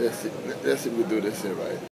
Let's see if we do this here right.